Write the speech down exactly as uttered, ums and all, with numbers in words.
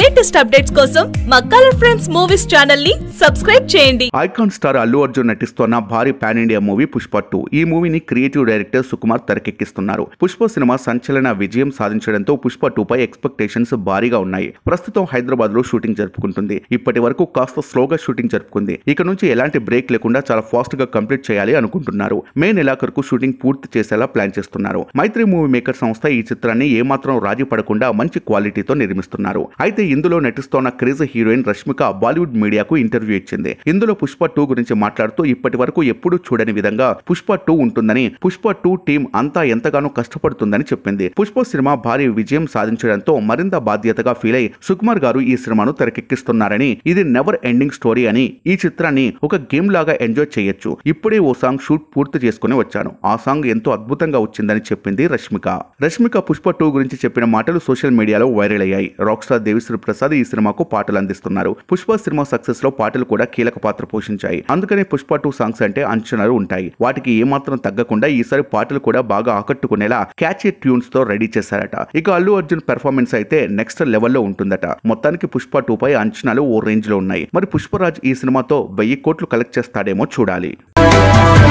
Latest updates కోసం మా colour friends movies channel ని సబ్స్క్రైబ్ చేయండి. ఐకాన్ స్టార్ అల్లు అర్జున్ నటిస్తున్న భారీ pan India movie Pushpa two. ఈ మూవీని క్రియేటివ్ డైరెక్టర్ సుకుమార్ తెరకెక్కిస్తున్నారు. పుష్ప సినిమా సంచలన విజయం సాధించడంతో పుష్ప టూ పై ఎక్స్పెక్టేషన్స్ భారీగా ఉన్నాయి. ప్రస్తుతం హైదరాబాద్ లో షూటింగ్ జరుపుకుంటుంది. ఇప్పటి వరకు కాస్త స్లోగా షూటింగ్ జరుపుకుంది. ఇక నుంచి ఎలాంటి బ్రేక్ లేకుండా చాలా ఫాస్ట్ గా కంప్లీట్ చేయాలి అనుకుంటున్నారు. మే నెలాఖరుకు షూటింగ్ పూర్తి చేసేలా ప్లాన్ చేస్తున్నారు. మైత్రి మూవీ మేకర్ సంస్థ ఈ చిత్రాన్ని ఏమాత్రం రాజీ పడకుండా మంచి క్వాలిటీతో నిర్మిస్తున్నారు. అయితే ఇందులో నటిస్తున్న క్రేజీ హీరోయిన్ రష్మిక బాలీవుడ్ మీడియాకు ఇంటర్వ్యూ ఇచ్చింది. ఇందులో పుష్ప టూ గురించి మాట్లాడుతూ ఇప్పటి వరకు ఎప్పుడూ చూడని విధంగా పుష్ప టూ ఉంటుందని, పుష్ప టూ టీం అంతా ఎంతగానో కష్టపడుతుందని చెప్పింది. పుష్ప సినిమా భారీ విజయం సాధించడంతో మరింత బాధ్యతగా ఫీల్ అయి సుకుమార్ గారు ఈ సినిమాను తెరకెక్కిస్తున్నారని, ఇది నెవర్ ఎండింగ్ స్టోరీ అని, ఈ చిత్రాన్ని ఒక గేమ్ లాగా ఎంజాయ్ చేయొచ్చు. ఇప్పుడే ఓ సాంగ్ షూట్ పూర్తి చేసుకుని వచ్చాను. ఆ సాంగ్ ఎంతో అద్భుతంగా వచ్చిందని చెప్పింది రష్మిక. రష్మిక పుష్ప టూ గురించి చెప్పిన మాటలు సోషల్ మీడియాలో వైరల్ అయ్యాయి. రాక్ స్టార్ దేవిశ్రీ ప్రసాద్ ఈ సినిమాకు పాటలు అందిస్తున్నారు. పుష్ప సినిమా సక్సెస్ లో పాటలు కూడా కీలక పాత్ర పోషించాయి. అందుకనే పుష్ప టూ సాంగ్స్ అంటే అంచనాలు ఉంటాయి. వాటికి ఏమాత్రం తగ్గకుండా ఈసారి పాటలు కూడా బాగా ఆకట్టుకునేలా క్యాచీ ట్యూన్స్ తో రెడీ చేశారట. ఇక అల్లు అర్జున్ పెర్ఫార్మెన్స్ అయితే నెక్స్ట్ లెవెల్లో ఉంటుందట. మొత్తానికి పుష్ప టూ పై అంచనాలు ఓ రేంజ్ లో ఉన్నాయి. మరి పుష్పరాజ్ ఈ సినిమాతో వెయ్యి కోట్లు కలెక్ట్ చేస్తాడేమో చూడాలి.